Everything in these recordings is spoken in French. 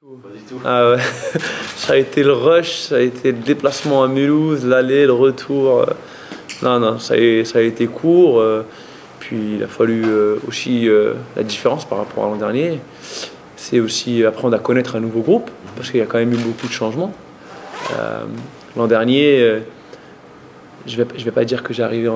Pas du tout. Ah ouais. Ça a été le rush, ça a été le déplacement à Mulhouse, l'aller, le retour. Non, ça a été court. Puis il a fallu aussi la différence par rapport à l'an dernier. C'est aussi apprendre à connaître un nouveau groupe, parce qu'il y a quand même eu beaucoup de changements. L'an dernier, je vais pas dire que j'arrivais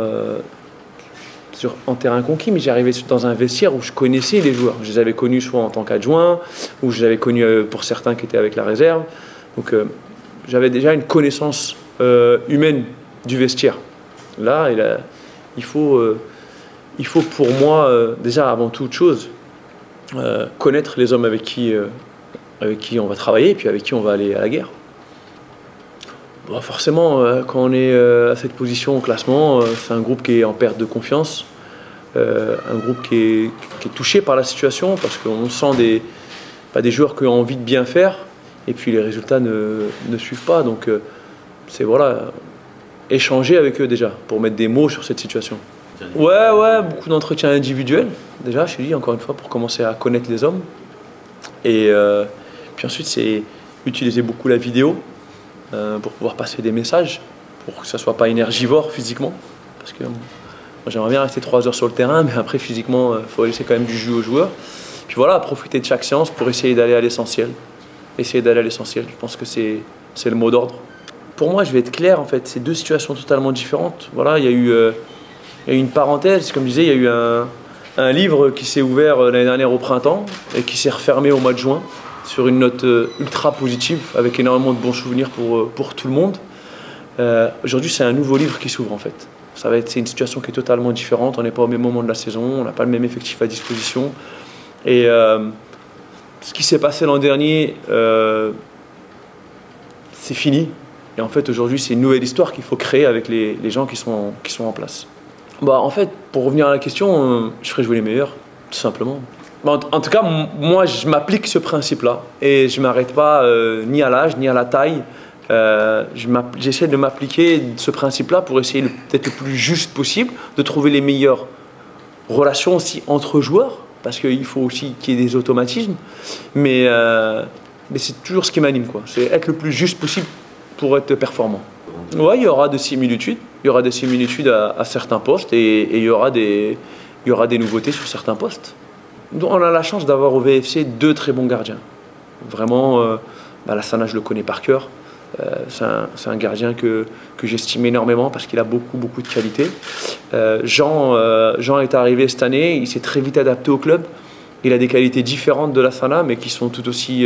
en terrain conquis, mais j'arrivais dans un vestiaire où je connaissais les joueurs. Je les avais connus soit en tant qu'adjoint, ou je les avais connus pour certains qui étaient avec la réserve. Donc j'avais déjà une connaissance humaine du vestiaire. Là, il faut pour moi, déjà avant toute chose, connaître les hommes avec qui on va travailler et puis avec qui on va aller à la guerre. Bon, forcément, quand on est à cette position au classement, c'est un groupe qui est en perte de confiance, un groupe qui est touché par la situation parce qu'on sent des joueurs qui ont envie de bien faire et puis les résultats ne suivent pas. Donc c'est voilà, échanger avec eux déjà pour mettre des mots sur cette situation. Ouais, beaucoup d'entretiens individuels déjà, je te dis encore une fois, pour commencer à connaître les hommes. Et puis ensuite, c'est utiliser beaucoup la vidéo pour pouvoir passer des messages, pour que ça ne soit pas énergivore physiquement. Parce que moi, j'aimerais bien rester 3 heures sur le terrain, mais après, physiquement, il faut laisser quand même du jus aux joueurs. Puis voilà, profiter de chaque séance pour essayer d'aller à l'essentiel. Essayer d'aller à l'essentiel, je pense que c'est le mot d'ordre. Pour moi, je vais être clair, en fait, c'est deux situations totalement différentes. Voilà, il y a eu une parenthèse, comme je disais, il y a eu un livre qui s'est ouvert l'année dernière au printemps et qui s'est refermé au mois de juin sur une note ultra positive avec énormément de bons souvenirs pour tout le monde. Aujourd'hui, c'est un nouveau livre qui s'ouvre en fait. C'est une situation qui est totalement différente, on n'est pas au même moment de la saison, on n'a pas le même effectif à disposition. Et ce qui s'est passé l'an dernier, c'est fini. Et en fait, aujourd'hui, c'est une nouvelle histoire qu'il faut créer avec les gens qui sont en place. Bah, en fait, pour revenir à la question, je ferai jouer les meilleurs, tout simplement. Bah, en tout cas, moi, je m'applique ce principe-là et je ne m'arrête pas ni à l'âge, ni à la taille. J'essaie de m'appliquer ce principe-là pour essayer d'être le plus juste possible, de trouver les meilleures relations aussi entre joueurs, parce qu'il faut aussi qu'il y ait des automatismes. Mais c'est toujours ce qui m'anime, quoi. C'est être le plus juste possible pour être performant. Ouais, il y aura des similitudes. Il y aura des similitudes à certains postes et il y aura des nouveautés sur certains postes. Donc, on a la chance d'avoir au VFC 2 très bons gardiens. Vraiment, Lassana, je le connais par cœur. C'est un gardien que j'estime énormément parce qu'il a beaucoup de qualité. Jean est arrivé cette année, il s'est très vite adapté au club. Il a des qualités différentes de Lassana, mais qui sont tout aussi...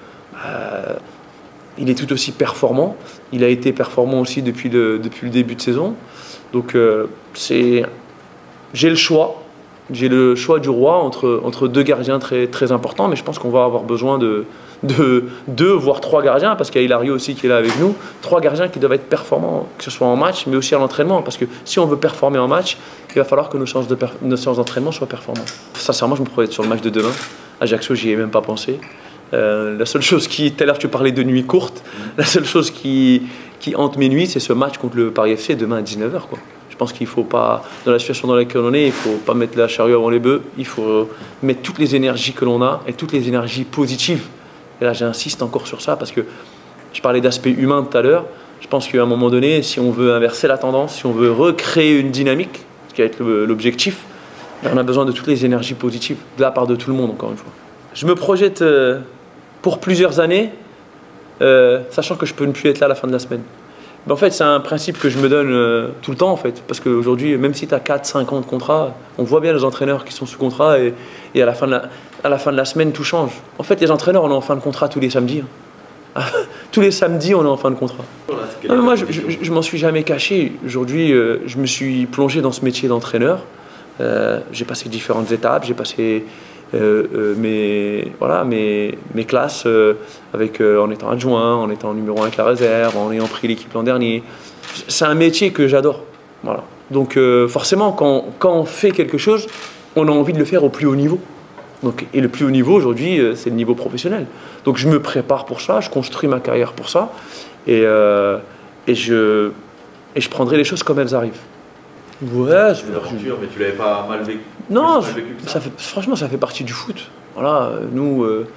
il est tout aussi performant. Il a été performant aussi depuis le début de saison. Donc j'ai le choix. J'ai le choix du roi entre deux gardiens très importants, mais je pense qu'on va avoir besoin de 2 voire 3 gardiens, parce qu'il y a Hilario aussi qui est là avec nous. 3 gardiens qui doivent être performants, que ce soit en match, mais aussi à l'entraînement. Parce que si on veut performer en match, il va falloir que nos séances d'entraînement soient performantes. Sincèrement, je me projette sur le match de demain. Ajaccio, j'y ai même pas pensé. La seule chose tout à l'heure tu parlais de nuit courte, la seule chose qui hante mes nuits, c'est ce match contre le Paris FC demain à 19h, quoi. Je pense qu'il ne faut pas, dans la situation dans laquelle on est, il ne faut pas mettre la charrue avant les bœufs, il faut mettre toutes les énergies que l'on a et toutes les énergies positives. Et là j'insiste encore sur ça parce que je parlais d'aspect humain tout à l'heure. Je pense qu'à un moment donné, si on veut inverser la tendance, si on veut recréer une dynamique, ce qui va être l'objectif, on a besoin de toutes les énergies positives de la part de tout le monde, encore une fois. Je me projette pour plusieurs années, sachant que je peux ne plus être là à la fin de la semaine. Mais en fait, c'est un principe que je me donne tout le temps, en fait, parce qu'aujourd'hui, même si tu as 4-5 ans de contrat, on voit bien les entraîneurs qui sont sous contrat et à la fin de la semaine, tout change. En fait, les entraîneurs, on est en fin de contrat tous les samedis. Hein. Tous les samedis, on est en fin de contrat. Non, mais moi, je m'en suis jamais caché. Aujourd'hui, je me suis plongé dans ce métier d'entraîneur. J'ai passé différentes étapes, j'ai passé... mes classes en étant adjoint, en étant numéro 1 avec la réserve, en ayant pris l'équipe l'an dernier. C'est un métier que j'adore. Voilà. Donc forcément, quand on fait quelque chose, on a envie de le faire au plus haut niveau. Et le plus haut niveau aujourd'hui, c'est le niveau professionnel. Donc je me prépare pour ça, je construis ma carrière pour ça et je prendrai les choses comme elles arrivent. Ouais, c'est une aventure, mais tu l'avais pas mal vécu. Non, franchement, ça fait partie du foot. Voilà, nous,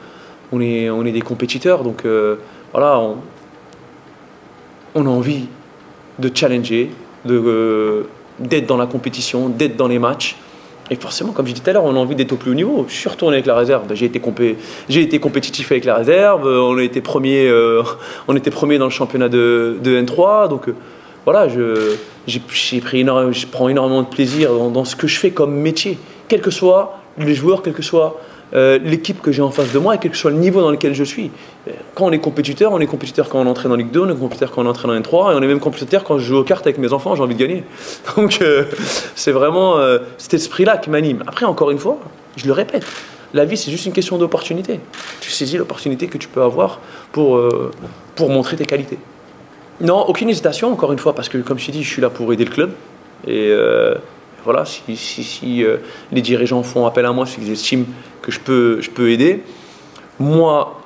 on est des compétiteurs, donc voilà, on a envie de challenger, d'être dans la compétition, d'être dans les matchs. Et forcément, comme je disais tout à l'heure, on a envie d'être au plus haut niveau. Je suis retourné avec la réserve. J'ai été compétitif avec la réserve. On était premier dans le championnat de N3. Donc voilà, je prends énormément de plaisir dans ce que je fais comme métier. Quels que soient les joueurs, quelle que soit l'équipe que j'ai en face de moi et quel que soit le niveau dans lequel je suis. Quand on est compétiteur quand on entraîne en Ligue 2, on est compétiteur quand on entraîne en N3 et on est même compétiteur quand je joue aux cartes avec mes enfants, j'ai envie de gagner. Donc c'est vraiment cet esprit-là qui m'anime. Après, encore une fois, je le répète, la vie c'est juste une question d'opportunité. Tu saisis l'opportunité que tu peux avoir pour montrer tes qualités. Non, aucune hésitation, encore une fois, parce que comme je t'ai dit, je suis là pour aider le club. Et voilà, si les dirigeants font appel à moi, c'est qu'ils estiment que je peux aider. Moi,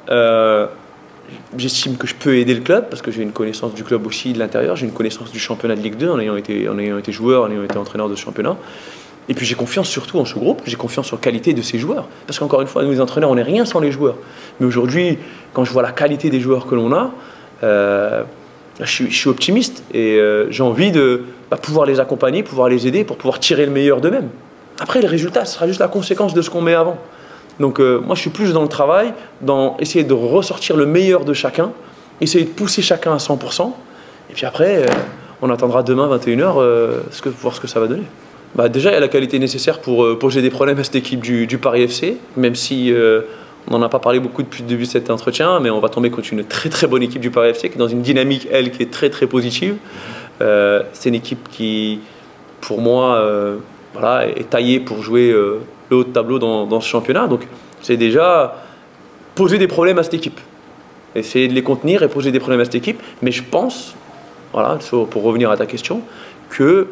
j'estime que je peux aider le club parce que j'ai une connaissance du club aussi de l'intérieur, j'ai une connaissance du championnat de Ligue 2 en ayant été joueur, en ayant été entraîneur de ce championnat. Et puis j'ai confiance surtout en ce groupe, j'ai confiance en la qualité de ces joueurs. Parce qu'encore une fois, nous les entraîneurs, on n'est rien sans les joueurs. Mais aujourd'hui, quand je vois la qualité des joueurs que l'on a, je suis optimiste et j'ai envie de pouvoir les accompagner, pouvoir les aider pour pouvoir tirer le meilleur d'eux-mêmes. Après, le résultat, ce sera juste la conséquence de ce qu'on met avant. Donc moi, je suis plus dans le travail, dans essayer de ressortir le meilleur de chacun, essayer de pousser chacun à 100%. Et puis après, on attendra demain, 21h, voir ce que ça va donner. Déjà, il y a la qualité nécessaire pour poser des problèmes à cette équipe du Paris FC, même si on n'en a pas parlé beaucoup depuis le début de cet entretien, mais on va tomber contre une très très bonne équipe du Paris FC qui est dans une dynamique, elle, qui est très très positive. C'est une équipe qui, pour moi, voilà, est taillée pour jouer le haut de tableau dans ce championnat. Donc c'est déjà poser des problèmes à cette équipe. Essayer de les contenir et poser des problèmes à cette équipe. Mais je pense, voilà, pour revenir à ta question, que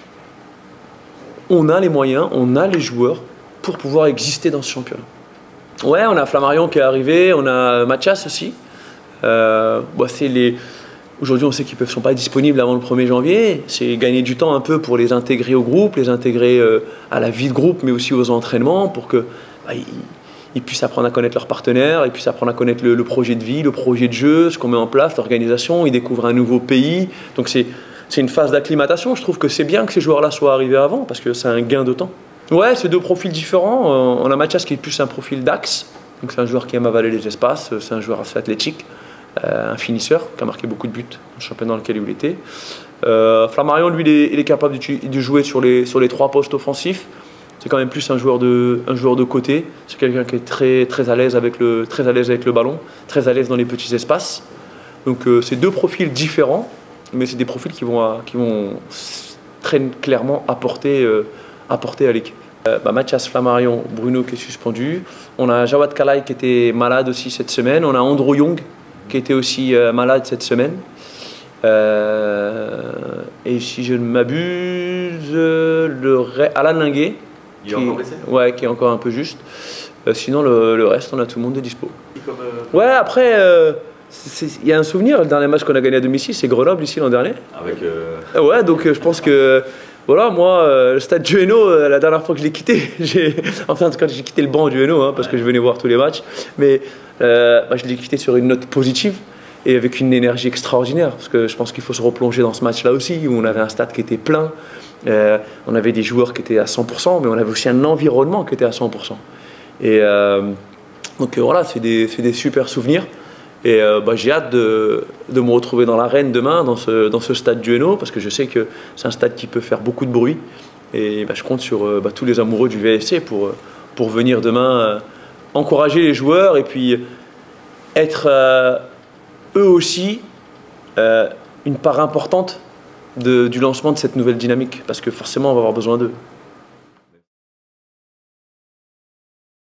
on a les moyens, on a les joueurs pour pouvoir exister dans ce championnat. Ouais, on a Flammarion qui est arrivé, on a Mathias aussi. Aujourd'hui, on sait qu'ils ne sont pas disponibles avant le 1er janvier. C'est gagner du temps un peu pour les intégrer au groupe, les intégrer à la vie de groupe, mais aussi aux entraînements pour qu'ils puissent apprendre à connaître leurs partenaires, ils puissent apprendre à connaître le projet de vie, le projet de jeu, ce qu'on met en place, l'organisation. Ils découvrent un nouveau pays. Donc c'est une phase d'acclimatation. Je trouve que c'est bien que ces joueurs-là soient arrivés avant parce que c'est un gain de temps. Ouais, c'est deux profils différents. On a Mathias qui est plus un profil d'axe. Donc c'est un joueur qui aime avaler les espaces. C'est un joueur assez athlétique. Un finisseur qui a marqué beaucoup de buts dans le championnat dans lequel il était. Flammarion, lui, il est capable de jouer sur les 3 postes offensifs. C'est quand même plus un joueur de côté. C'est quelqu'un qui est très à l'aise avec le ballon, très à l'aise dans les petits espaces. Donc c'est deux profils différents, mais c'est des profils qui vont très clairement apporter à l'équipe. Mathias, Flammarion, Bruno qui est suspendu. On a Jawad Kalai qui était malade aussi cette semaine. On a Andrew Young qui était aussi malade cette semaine. Et si je ne m'abuse, Alan Linguet, qui est encore un peu juste. Sinon, le reste, on a tout le monde de dispo. Ouais, après, il y a un souvenir, le dernier match qu'on a gagné à domicile, c'est Grenoble ici l'an dernier. Ouais, donc je pense que voilà, moi, le stade du Hainaut, la dernière fois que je l'ai quitté, enfin, en tout cas, j'ai quitté le banc du Hainaut parce que je venais voir tous les matchs. Mais je l'ai quitté sur une note positive et avec une énergie extraordinaire. Parce que je pense qu'il faut se replonger dans ce match-là aussi, où on avait un stade qui était plein. On avait des joueurs qui étaient à 100%, mais on avait aussi un environnement qui était à 100%. Et donc voilà, c'est des super souvenirs. Et j'ai hâte de me retrouver dans l'arène demain, dans ce stade du Hainaut, parce que je sais que c'est un stade qui peut faire beaucoup de bruit. Et je compte sur tous les amoureux du VFC pour venir demain encourager les joueurs et puis être eux aussi une part importante du lancement de cette nouvelle dynamique, parce que forcément on va avoir besoin d'eux.